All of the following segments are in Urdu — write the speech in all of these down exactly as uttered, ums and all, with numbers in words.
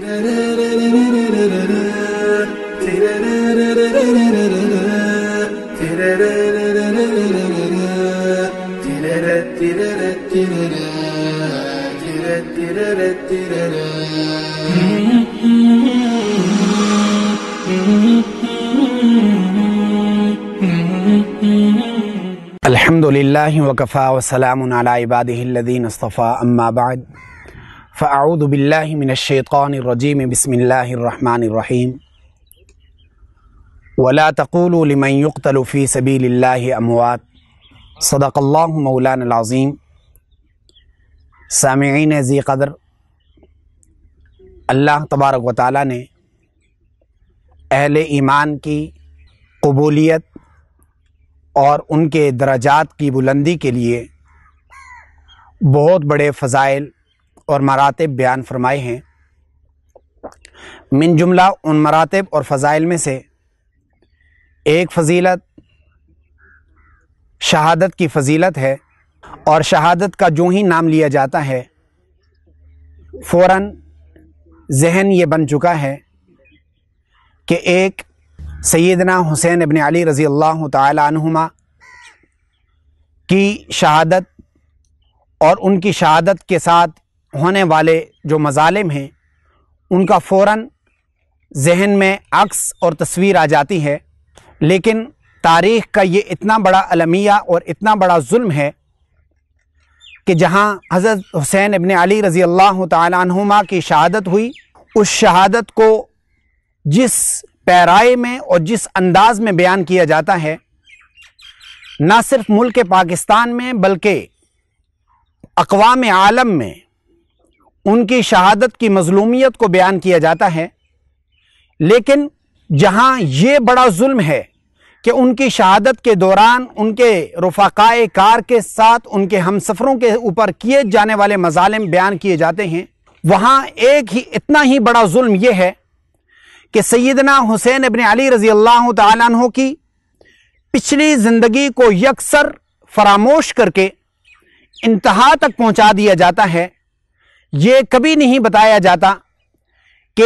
الحمدللہ وکفا وسلام علی عبادہ الذین اصطفیٰ اما بعد فاعوذ باللہ من الشیطان الرجیم بسم اللہ الرحمن الرحیم ولا تقولوا لمن يقتل في سبیل اللہ اموات صدق اللہ مولانا العظیم۔ سامعین ذی قدر، اللہ تبارک و تعالی نے اہل ایمان کی قبولیت اور ان کے درجات کی بلندی کے لیے بہت بڑے فضائل اور مراتب بیان فرمائے ہیں۔ من جملہ ان مراتب اور فضائل میں سے ایک فضیلت شہادت کی فضیلت ہے، اور شہادت کا جو ہی نام لیا جاتا ہے فوراً ذہن یہ بن چکا ہے کہ ایک سیدنا حسین ابن علی رضی اللہ تعالی عنہما کی شہادت اور ان کی شہادت کے ساتھ ہونے والے جو مظالم ہیں ان کا فوراً ذہن میں عکس اور تصویر آ جاتی ہے، لیکن تاریخ کا یہ اتنا بڑا المیہ اور اتنا بڑا ظلم ہے کہ جہاں حضرت حسین ابن علی رضی اللہ تعالی عنہما کی شہادت ہوئی، اس شہادت کو جس پیرائے میں اور جس انداز میں بیان کیا جاتا ہے، نہ صرف ملک پاکستان میں بلکہ اقوام عالم میں ان کی شہادت کی مظلومیت کو بیان کیا جاتا ہے، لیکن جہاں یہ بڑا ظلم ہے کہ ان کی شہادت کے دوران ان کے رفقائے کار کے ساتھ ان کے ہمسفروں کے اوپر کیے جانے والے مظالم بیان کیے جاتے ہیں، وہاں ایک ہی اتنا ہی بڑا ظلم یہ ہے کہ سیدنا حسین ابن علی رضی اللہ تعالیٰ عنہ کی پچھلی زندگی کو یکسر فراموش کر کے انتہا تک پہنچا دیا جاتا ہے۔ یہ کبھی نہیں بتایا جاتا کہ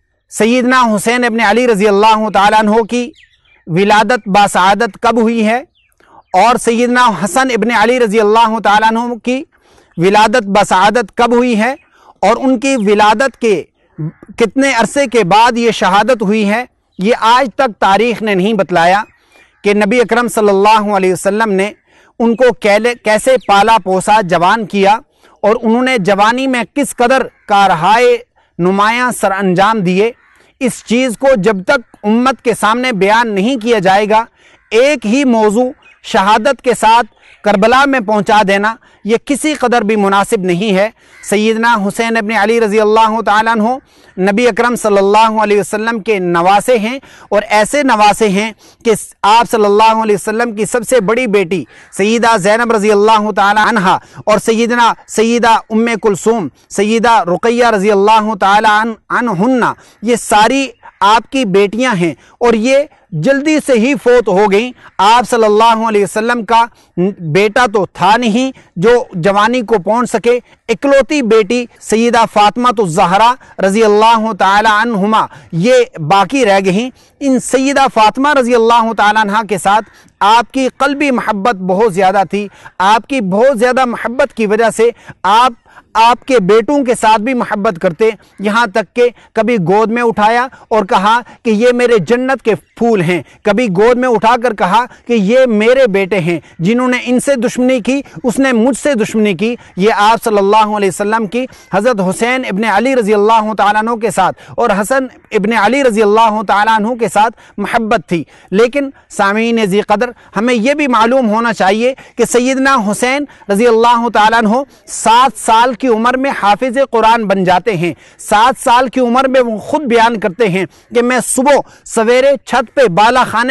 سیدنا حسین ابن علی رضی اللہ تعالیٰ عنہ کی ولادت باسعادت کب ہوئی ہے، اور سیدنا حسن ابن علی رضی اللہ تعالیٰ عنہ کی ولادت باسعادت کب ہوئی ہے، اور ان کی ولادت کے کتنے عرصے کے بعد یہ شہادت ہوئی ہے۔ یہ آج تک تاریخ نے نہیں بتلایا کہ نبی اکرم صلی اللہ علیہ وسلم نے ان کو کیسے پالا پوسا جوان کیا، اور انہوں نے جوانی میں کس قدر کارہائے نمایاں سر انجام دیے۔ اس چیز کو جب تک امت کے سامنے بیان نہیں کیا جائے گا، ایک ہی موضوع شہادت کے ساتھ کربلا میں پہنچا دینا یہ کسی قدر بھی مناسب نہیں ہے۔ سیدنا حسین ابن علی رضی اللہ تعالیٰ عنہ نبی اکرم صلی اللہ علیہ وسلم کے نواسے ہیں، اور ایسے نواسے ہیں کہ آپ صلی اللہ علیہ وسلم کی سب سے بڑی بیٹی سیدہ زینب رضی اللہ تعالیٰ عنہا اور سیدنا سیدہ ام کلثوم، سیدہ رقیہ رضی اللہ تعالیٰ عنہن، یہ ساری آپ کی بیٹیاں ہیں، اور یہ جلدی سے ہی فوت ہو گئیں۔ آپ صلی اللہ علیہ وسلم کا بیٹا تو تھا نہیں جو جوانی کو پہنچ سکے، اکلوتی بیٹی سیدہ فاطمہ الزہرا رضی اللہ تعالی عنہما یہ باقی رہ گئیں۔ ان سیدہ فاطمہ رضی اللہ تعالی عنہ کے ساتھ آپ کی قلبی محبت بہت زیادہ تھی۔ آپ کی بہت زیادہ محبت کی وجہ سے آپ آپ کے بیٹوں کے ساتھ بھی محبت کرتے، یہاں تک کہ کبھی گود میں اٹھایا اور کہا کہ یہ میرے جنت کے پھول ہیں، کبھی گود میں اٹھا کر کہا کہ یہ میرے بیٹے ہیں۔ جنہوں نے ان سے دشمنی کی اس نے مجھ سے دشمنی کی۔ یہ آپ صلی اللہ علیہ وسلم کی حضرت حسین ابن علی رضی اللہ تعالیٰ عنہ کے ساتھ اور حسن ابن علی رضی اللہ تعالیٰ عنہ کے ساتھ محبت تھی۔ لیکن سامعین ذی قدر، ہمیں یہ بھی معلوم ہونا چاہیے کہ سیدنا حسین رضی اللہ تعالیٰ عنہ سات سال کی عمر میں حافظ قرآن بن جاتے ہیں۔ سات سال کی عمر میں وہ خود بیان کرتے ہیں کہ میں صبح سویرے چھت پہ بالا خانے میں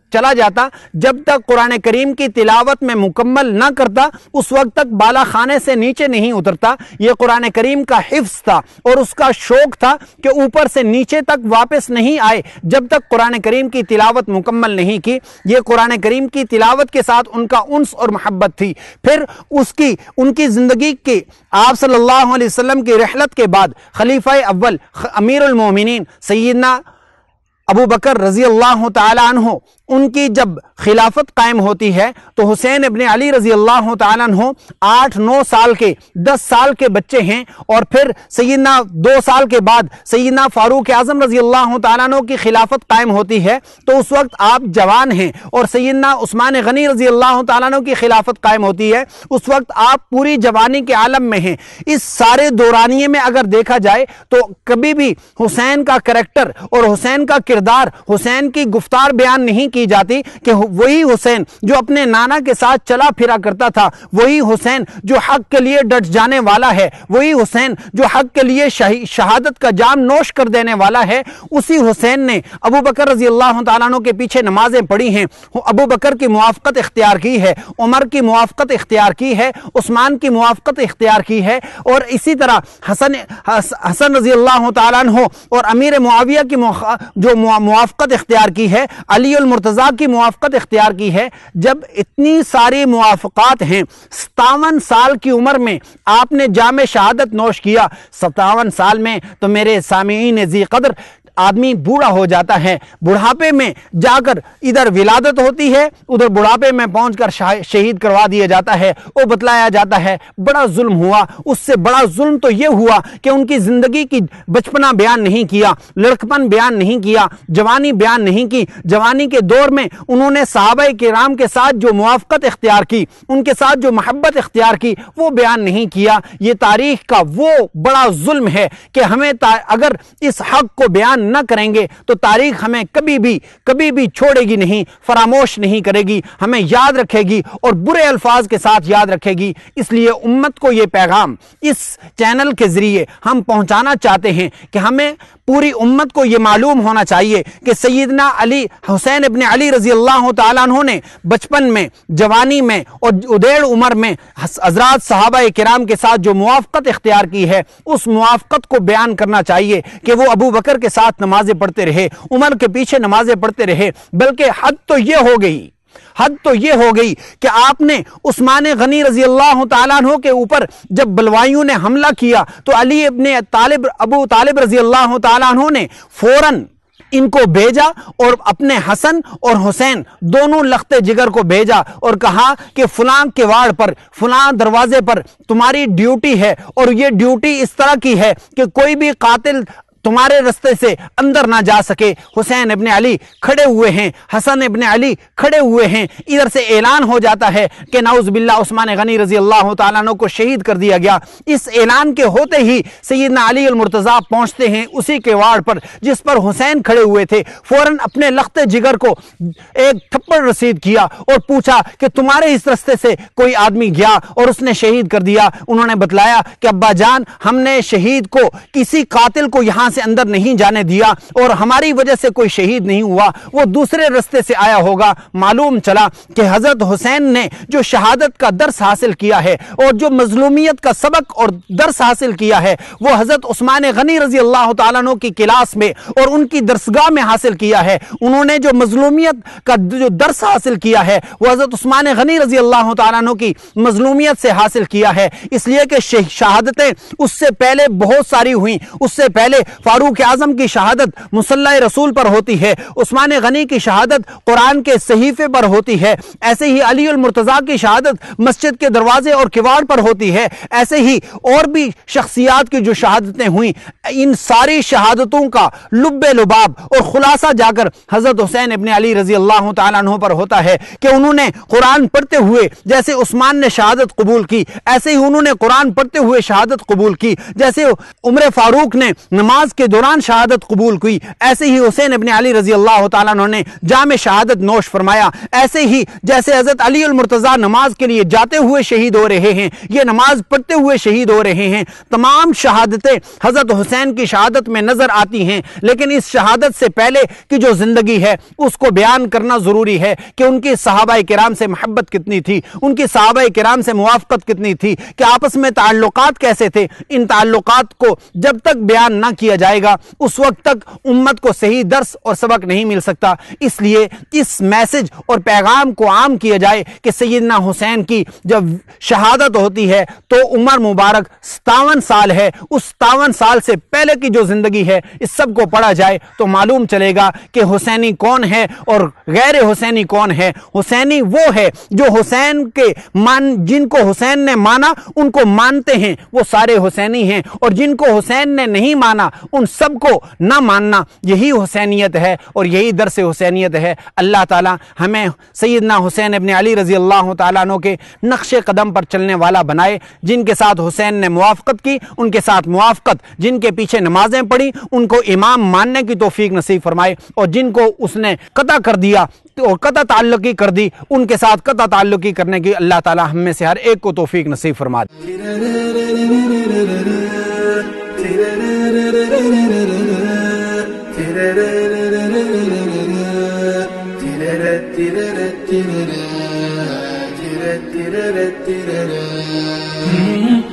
چلا جاتا جب تک قرآن کریم کی تلاوت میں مکمل نہ کرتا اس وقت تک بالا خانے سے نیچے نہیں اترتا۔ یہ قرآن کریم کا حفظ تھا اور اس کا شوق تھا کہ اوپر سے نیچے تک واپس نہیں آئے جب تک قرآن کریم کی تلاوت مکمل نہیں کی۔ یہ قرآن کریم کی تلاوت کے ساتھ ان کا انس اور محبت تھی۔ پھر اس کی ان کی زندگی کے آپ صلی اللہ علیہ وسلم کی رحلت کے بعد خلیفہ اول امیر المومنین سیدنا ابو بکر رضی اللہ تعالیٰ عنہ ان کی جب خلافت قائم ہوتی ہے تو حسین ابن علی رضی اللہ تعالیٰ عنہ آٹھ نو سال کے دس سال کے بچے ہیں، اور پھر سیدنا دو سال کے بعد سیدنا فاروق اعظم رضی اللہ تعالیٰ عنہ کی خلافت قائم ہوتی ہے تو اس وقت آپ جوان ہیں، اور سیدنا عثمان غنی رضی اللہ تعالیٰ عنہ کی خلافت قائم ہوتی ہے اس وقت آپ پوری جوانی کے عالم میں ہیں۔ اس سارے دورانیے میں اگر دیکھا جائے تو کبھی بھی حسین کا کریکٹر اور حسین کا کردار، حسین کی گفتار بیان نہیں کی جاتی کہ وہی حسین جو اپنے نانا کے ساتھ چلا پھرا کرتا تھا، وہی حسین جو حق کے لیے ڈٹ جانے والا ہے، وہی حسین جو حق کے لیے شہادت کا جام نوش کر دینے والا ہے، اسی حسین نے ابو بکر رضی اللہ تعالیٰ عنہ کے پیچھے نمازیں پڑھی ہیں، ابو بکر کی موافقت اختیار کی ہے، عمر کی موافقت اختیار کی ہے، عثمان کی موافقت اختیار کی ہے، اور اسی طرح حسن حسن رضی اللہ تعالیٰ عنہ اور امیر معاویہ کی جو موافقت اختیار کی ہے، علی المرتضیٰ کی موافقت اختیار کی ہے۔ جب اتنی ساری موافقات ہیں، ستاون سال کی عمر میں آپ نے جام شہادت نوش کیا۔ ستاون سال میں تو میرے سامعین ذی قدر آدمی بوڑھا ہو جاتا ہے، بڑھاپے میں جا کر ادھر ولادت ہوتی ہے، ادھر بڑھاپے میں پہنچ کر شہید کروا دیا جاتا ہے۔ وہ بتلایا جاتا ہے بڑا ظلم ہوا، اس سے بڑا ظلم تو یہ ہوا کہ ان کی زندگی کی بچپنا بیان نہیں کیا، لڑکپن بیان نہیں کیا، جوانی بیان نہیں کی۔ جوانی کے دور میں انہوں نے صحابہ کرام کے ساتھ جو موافقت اختیار کی، ان کے ساتھ جو محبت اختیار کی، وہ بیان نہیں کیا۔ یہ تاریخ کا وہ بڑا ظلم ہے کہ ہمیں اگر اس حق کو بیان نہ کریں گے تو تاریخ ہمیں کبھی بھی کبھی بھی چھوڑے گی نہیں، فراموش نہیں کرے گی، ہمیں یاد رکھے گی اور برے الفاظ کے ساتھ یاد رکھے گی۔ اس لیے امت کو یہ پیغام اس چینل کے ذریعے ہم پہنچانا چاہتے ہیں کہ ہمیں پوری امت کو یہ معلوم ہونا چاہیے کہ سیدنا علی حسین ابن علی رضی اللہ تعالیٰ عنہ نے بچپن میں، جوانی میں اور ادیڑ عمر میں حضرات صحابہ کرام کے ساتھ جو موافقت اختیار کی ہے، اس موافقت کو بیان کرنا چاہیے کہ وہ ابو بکر کے ساتھ نمازیں پڑھتے رہے، عمر کے پیچھے نمازیں پڑھتے رہے، بلکہ حد تو یہ ہو گئی حد تو یہ ہو گئی کہ آپ نے عثمان غنی رضی اللہ تعالیٰ عنہ کے اوپر جب بلوائیوں نے حملہ کیا تو علی ابن طالب ابو طالب رضی اللہ تعالیٰ عنہ نے فوراً ان کو بھیجا اور اپنے حسن اور حسین دونوں لخت جگر کو بھیجا اور کہا کہ فلاں کواڑ پر، فلاں دروازے پر تمہاری ڈیوٹی ہے، اور یہ ڈیوٹی اس طرح کی ہے کہ کوئی بھی قاتل تمہارے رستے سے اندر نہ جا سکے۔ حسین ابن علی کھڑے ہوئے ہیں، حسن ابن علی کھڑے ہوئے ہیں، ادھر سے اعلان ہو جاتا ہے کہ نعوذ باللہ عثمان غنی رضی اللہ تعالیٰ عنہ کو شہید کر دیا گیا۔ اس اعلان کے ہوتے ہی سیدنا علی المرتضیٰ پہنچتے ہیں اسی کے واڑ پر جس پر حسین کھڑے ہوئے تھے، فوراً اپنے لخت جگر کو ایک تھپڑ رسید کیا اور پوچھا کہ تمہارے اس رستے سے کوئی آدمی گیا اور اس نے شہید کر دیا؟ انہوں نے بتلایا کہ ابا جان، ہم نے شہید کو، کسی قاتل کو یہاں سے اندر نہیں جانے دیا اور ہماری وجہ سے کوئی شہید نہیں ہوا، وہ دوسرے رستے سے آیا ہوگا۔ معلوم چلا کہ حضرت حسین نے جو شہادت کا درس حاصل کیا ہے اور جو مظلومیت کا سبق اور درس حاصل کیا ہے وہ حضرت عثمان غنی رضی اللہ تعالیٰ عنہ کی کلاس میں اور ان کی درسگاہ میں حاصل کیا ہے۔ انہوں نے جو مظلومیت کا جو درس حاصل کیا ہے وہ حضرت عثمان غنی رضی اللہ تعالیٰ عنہ کی مظلومیت سے حاصل کیا ہے، اس لیے کہ شہادتیں اس سے پہلے بہت ساری ہوئیں۔ اس سے پہلے فاروق اعظم کی شہادت مصلی رسول پر ہوتی ہے، عثمان غنی کی شہادت قرآن کے صحیفے پر ہوتی ہے، ایسے ہی علی المرتضیٰ کی شہادت مسجد کے دروازے اور کواڑ پر ہوتی ہے، ایسے ہی اور بھی شخصیات کی جو شہادتیں ہوئیں، ان ساری شہادتوں کا لب لباب اور خلاصہ جا کر حضرت حسین ابن علی رضی اللہ تعالیٰ عنہ پر ہوتا ہے کہ انہوں نے قرآن پڑھتے ہوئے جیسے عثمان نے شہادت قبول کی، ایسے ہی انہوں نے قرآن پڑھتے ہوئے شہادت قبول کی، جیسے عمر فاروق نے نماز नमाज के दौरान शहादत कबूल हुई, ऐसे ही हुसैन इब्न अली रजी अल्लाह तआला अन्हु ने जाम शहादत नोश फरमाया। ऐसे ही जैसे हजरत अली अल मुर्तजा नमाज के लिए जाते हुए शहीद हो रहे हैं, ये नमाज पढ़ते हुए शहीद हो रहे हैं। तमाम शहादतें हजरत हुसैन की शहादत में नजर आती हैं, लेकिन इस शहादत से पहले की जो जिंदगी है उसको बयान करना जरूरी है कि उनकी सहाबाए किराम से मोहब्बत कितनी थी, उनकी सहाबाए किराम से मुवाफकत कितनी थी, कि आपस में ताल्लुकात कैसे थे। इन ताल्लुकात को जब तक बयान ना किया जाएगा उस वक्त तक उम्मत को सही दर्स और सबक नहीं मिल सकता। इसलिए इस मैसेज और पैगाम को आम किया जाए कि सैयदना हुसैन की जब शहादत होती है तो उम्र मुबारक सतावन साल है, उस सतावन साल से पहले की जो जिंदगी है इस सब को पढ़ा जाए तो मालूम चलेगा कि हुसैनी कौन है और गैर हुसैनी कौन है। हुसैनी वो है जो हुसैन के मान जिनको हुसैन ने माना उनको मानते हैं, वो सारे हुसैनी हैं, और जिनको हुसैन ने नहीं माना उन सबको ना मानना, यही हुसैनियत है और यही दर्स हुसैनियत है। अल्लाह ताला हमें सैयदना हुसैन इब्न अली रजी अल्लाह तआला अन्हु के नक्शे कदम पर चलने वाला बनाए। जिनके साथ हुसैन ने मुवाफकत की उनके साथ मुवाफकत, जिनके पीछे नमाजें पढ़ी उनको इमाम मानने की तौफीक नसीब फरमाए, और जिनको उसने कता कर दिया और कता ताल्लुकी कर दी उनके साथ कता ताल्लुकी करने की अल्लाह ताला हम में से हर एक को तौफीक नसीब फरमा दे। Hmm